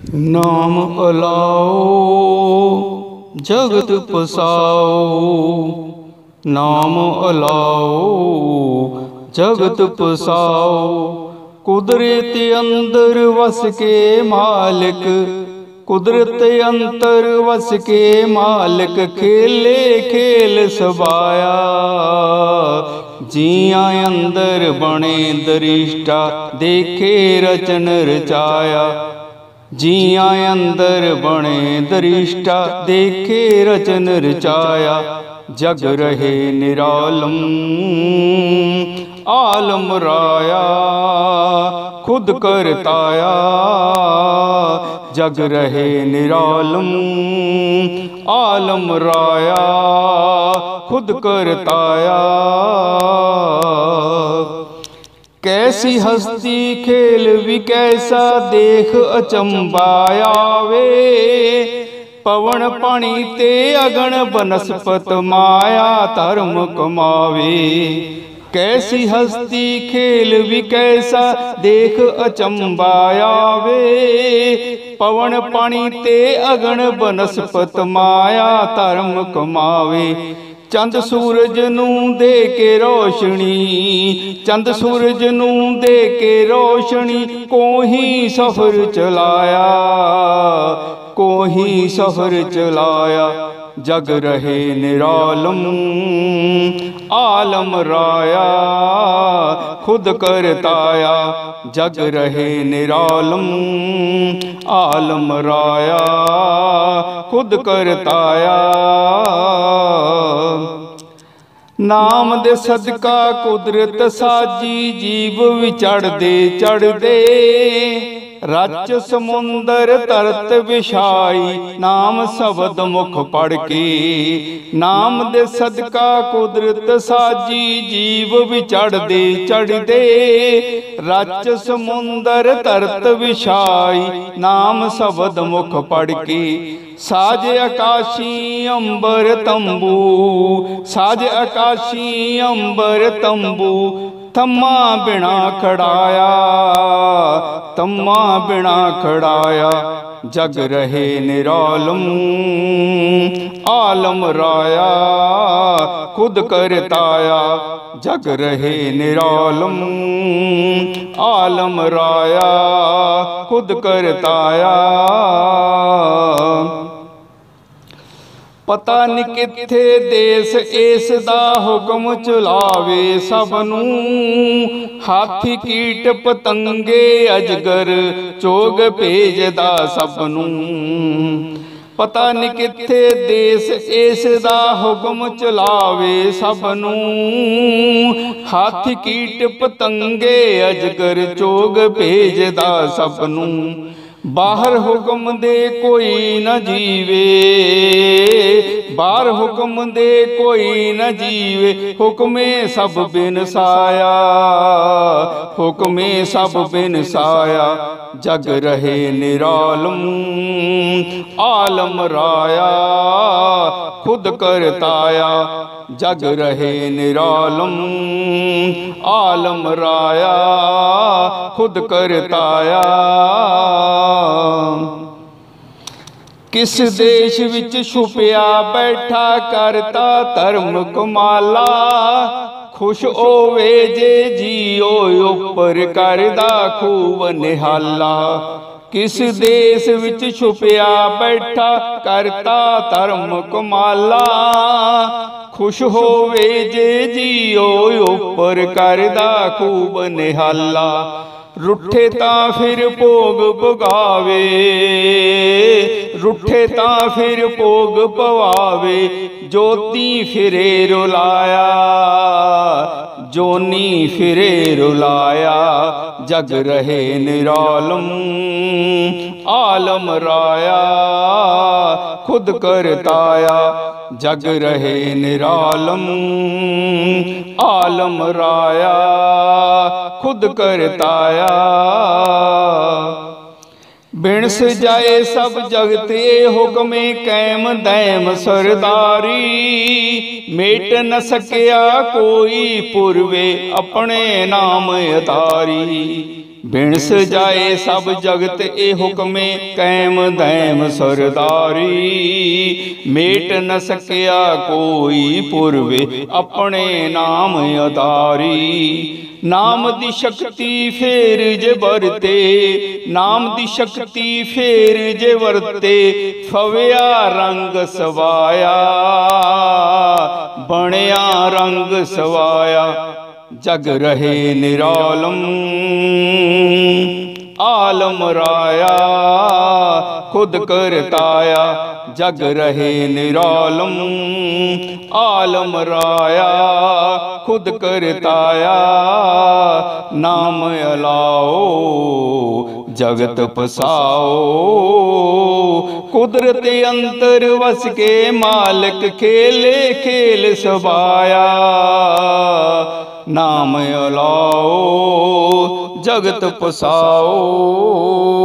नाम अलाओ जगत पसाओ, नाम अलाओ जगत पसाओ। कुदरत अंदर वस के मालिक, कुदरत अंतर वस के मालिक, खेले खेल सबाया। जिया अंदर बने दरिष्टा, देखे रचन रचाया। जिया अंदर बने दरिष्टा, देखे रचन रचाया। जग रहे निरालम आलम राया, खुद करताया। जग रहे निरालम आलम राया, खुद करताया। कैसी हस्ती खेल भी कैसा, देख अचंबाया वे। पवन पानी ते अगन बनस्पत, माया धर्म कमावे। कैसी हस्ती खेल भी कैसा, देख अचंबाया वे। पवन पानी ते अगन बनस्पत, माया धर्म कमावे। चंद सूरज नूं दे के रोशनी, चंद सूरज नूं दे के रोशनी, कोही सफर चलाया, कोही सफर चलाया। जग रहे निरालम आलम राया, खुद करताया। जग रहे निरालम आलम राया, खुद करताया। नाम दे सदका कुदरत साजी, जीव विचढ़दे चढ़दे। रच समुंदर तरत विछाई, नाम शब्द मुख पढ़ के। नाम दे सदका कुदरत साजी, जीव विचढ़दे चढ़दे। रच समुंदर तरत विछाई, नाम शब्द मुख पढ़ के। साज आकाशी अंबर तंबू, साज आकाशी अंबर तंबू। थम्मा बिना खड़ाया, थम्मा बिना खड़ाया। जग रहे निरालम आलम राया, खुद करताया। जग रहे निरालम आलम राया, खुद करताया। पता नहीं किथे देश इस दा हुक्म चलावे सबनू। हाथी कीट पतंगे अजगर, चोग भेजदा सबनू। पता नहीं किथे देश इस दा हुक्म चलावे सबनू। हाथी कीट पतंगे अजगर, चोग भेजदा सबनू। बाहर हुक्म दे कोई न जीवे, बाहर हुक्म दे कोई न जीवे। हुक्मे सब बिन साया, हुक्मे सब बिन साया। जग रहे निरालम आलम राया, खुद करताया। जग रहे निरालम आलम राया, खुद करताया। किस देश विच छुपिया बैठा, करता धर्म कमाला। खुश होवे जे जियो उपर, करदा खूब निहाला। किस देश विच छुपिया बैठा, करता धर्म कमाला। खुश होवे जे जियो उपर, करदा खूब निहाला। रुठे तां फिर भोग भगावे, रुठे तां फिर भोग पवावे। जोती फिरे रुलाया, जोनी फिरे रुलाया। जग रहे निरालम आलम राया, खुद करताया। जग रहे निरालम आलम राया, खुद करताया। बिन सजाए सब जगत ये हुक्मे, कैम दैम सरदारी। मेट न सकिया कोई पूर्वे, अपने नाम अतारी। बिनस जाए सब जगत ए हुक्मे कैम दैम सरदारी। मेट न सकिया कोई पूर्वे अपने नाम अदारी। नाम दी शक्ति फेर जे वरते, नाम दी शक्ति फेर जे वरते, फव्या रंग सवाया, बणया रंग सवाया। जग रहे निरालम आलम राया, खुद करताया। जग रहे निरालम आलम राया, खुद करताया। नाम अलाओ जगत पसाओ, कुदरत अंतर वस के मालिक खेले खेल सबाया। नाम अलाओ जगत पसाओ।